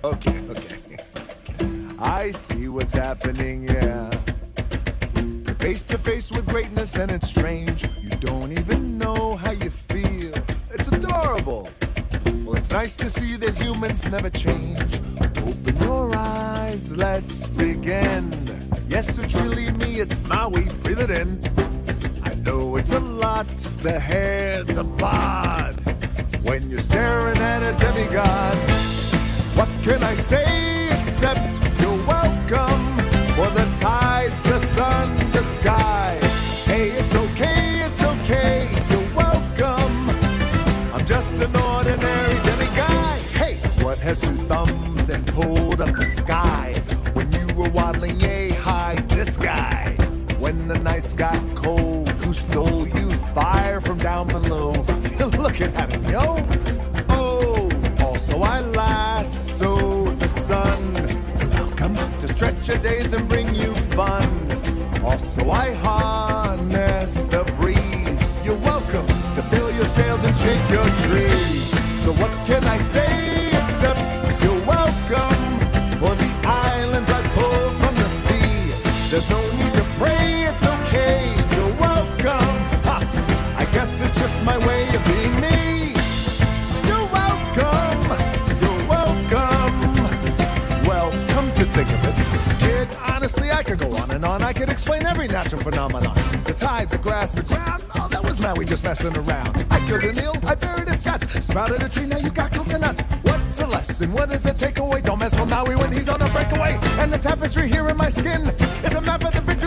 Okay. I see what's happening, yeah. You're face to face with greatness and it's strange. You don't even know how you feel. It's adorable. Well, it's nice to see that humans never change. Open your eyes, let's begin. Yes, it's really me, it's Maui, breathe it in. I know it's a lot, the hair, the bod. When you're staring at a demigod, what can I say except you're welcome? For the tides, the sun, the sky. Hey, it's okay, you're welcome. I'm just an ordinary demiguy. Hey, what has two thumbs and pulled up the sky? When you were waddling yay high, this guy. When the nights got cold, who stole you fire from down below? You're looking at him, yo. Oh, also I lassoed the sun. You're welcome to stretch your days and bring you fun. Also I harness the breeze. You're welcome to fill your sails and shake your trees. So what can I say except you're welcome? For the islands I pulled from the sea. There's no need to pray, it's okay, you're welcome. Ha, I guess it's just my way of being me. You're welcome. Well, come to think of it, kid, honestly I could go on and on. I could explain every natural phenomenon. The tide, the grass, the ground. Oh, that was Maui just messing around. I killed an eel, I buried its guts. Sprouted a tree, now you got coconuts. What's the lesson? What does it take away? Don't mess with Maui when he's on a breakaway. And the tapestry here in my skin is a map of the